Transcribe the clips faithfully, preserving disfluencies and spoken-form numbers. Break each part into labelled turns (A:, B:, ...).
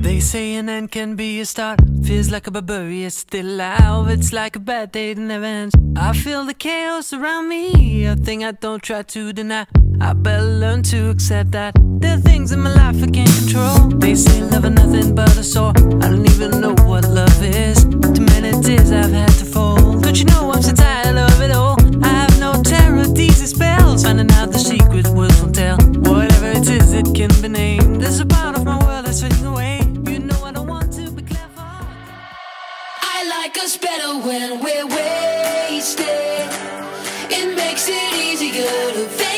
A: They say an end can be a start. Feels like a barbarian still alive. It's like a bad day that never ends. I feel the chaos around me, a thing I don't try to deny. I better learn to accept that there are things in my life I can't control. They say love is nothing but a sore. I don't even know what love is. Too many tears I've had to fold. Don't you know I'm so tired of it all? I have no terror, these are spells. Finding out the secret words won't tell. Whatever it is, it can be named. There's a part of my world that's fading away. You know I don't want to be clever.
B: I like us better when we're wasted. It makes it easier to fade.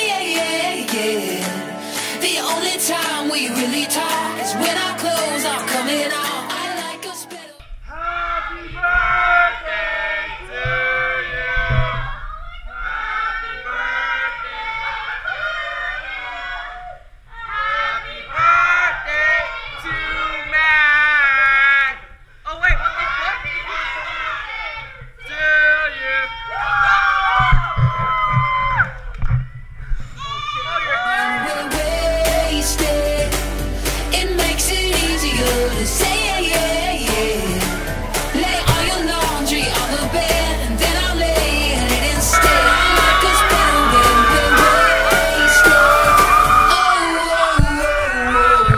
B: The only time we really talk is when our clothes are coming off. I like us better.
C: Happy birthday to you. Happy birthday. Happy birthday to Mac. Oh wait, what the fuck? To you.
B: To say yeah, yeah, yeah. Lay all your laundry on the bed, and then I'll lay in it instead. I like us better when we're wasted. Oh, oh, oh,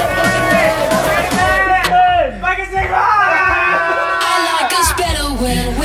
B: when